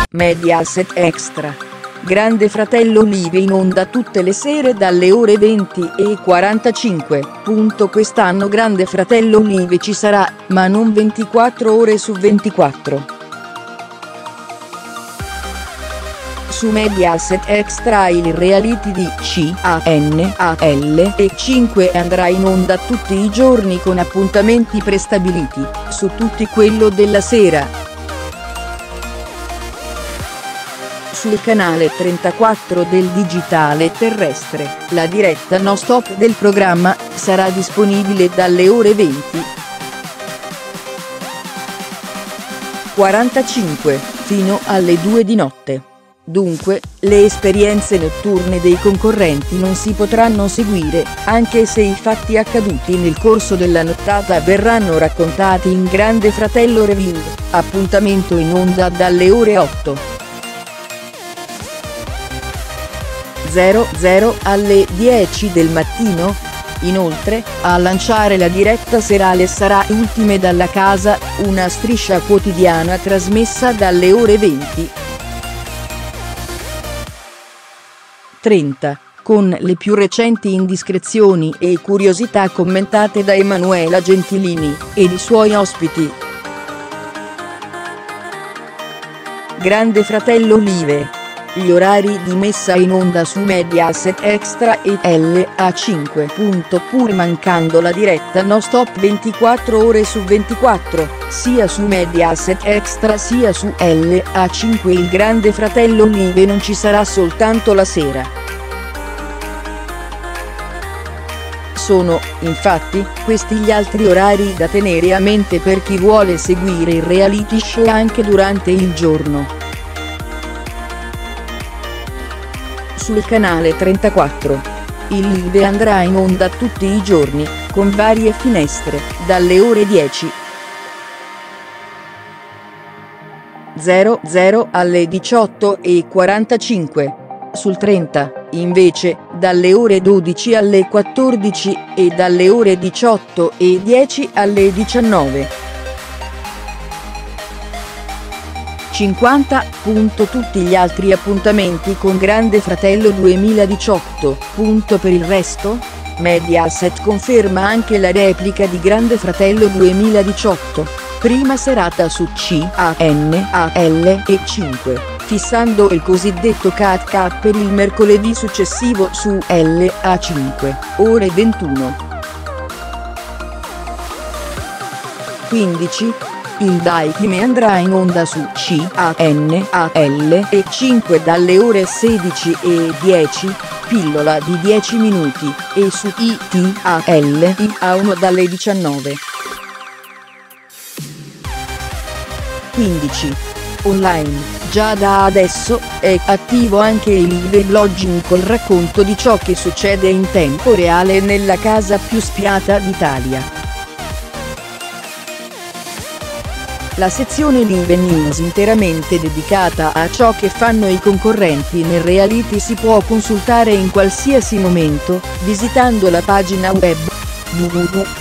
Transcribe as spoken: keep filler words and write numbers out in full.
Mediaset Extra. Grande Fratello Live in onda tutte le sere dalle ore venti e quarantacinque. Punto quest'anno Grande Fratello Live ci sarà, ma non ventiquattro ore su ventiquattro. Su Mediaset Extra il reality di C A N A L E cinque andrà in onda tutti i giorni con appuntamenti prestabiliti, su tutti quello della sera. Sul canale trentaquattro del digitale terrestre, la diretta non stop del programma sarà disponibile dalle ore venti e quarantacinque fino alle due di notte. Dunque, le esperienze notturne dei concorrenti non si potranno seguire, anche se i fatti accaduti nel corso della nottata verranno raccontati in Grande Fratello Review, appuntamento in onda dalle ore otto e zero zero alle dieci del mattino. Inoltre, a lanciare la diretta serale sarà Ultime dalla casa, una striscia quotidiana trasmessa dalle ore venti e trenta, con le più recenti indiscrezioni e curiosità commentate da Emanuela Gentilini ed i suoi ospiti. Grande Fratello Live. Gli orari di messa in onda su Mediaset Extra e L A cinque. Pur mancando la diretta non stop ventiquattro ore su ventiquattro, sia su Mediaset Extra sia su L A cinque il Grande Fratello Live non ci sarà soltanto la sera. Sono, infatti, questi gli altri orari da tenere a mente per chi vuole seguire il reality show anche durante il giorno. Sul canale trentaquattro. Il live andrà in onda tutti i giorni, con varie finestre, dalle ore dieci e zero zero alle diciotto e quarantacinque. Sul trenta, invece, dalle ore dodici alle quattordici e dalle ore diciotto e dieci alle diciannove. cinquanta. Tutti gli altri appuntamenti con Grande Fratello duemiladiciotto. Per il resto, Mediaset conferma anche la replica di Grande Fratello duemiladiciotto, prima serata su C A N A L E cinque, fissando il cosiddetto cut-cut per il mercoledì successivo su L A cinque, ore ventuno e quindici. Il Daikime andrà in onda su C A N A L E cinque dalle ore sedici e dieci, pillola di dieci minuti, e su I T A L I A uno dalle diciannove e quindici. Online, già da adesso, è attivo anche il live blogging col racconto di ciò che succede in tempo reale nella casa più spiata d'Italia. La sezione Live News interamente dedicata a ciò che fanno i concorrenti nel reality si può consultare in qualsiasi momento, visitando la pagina web w w w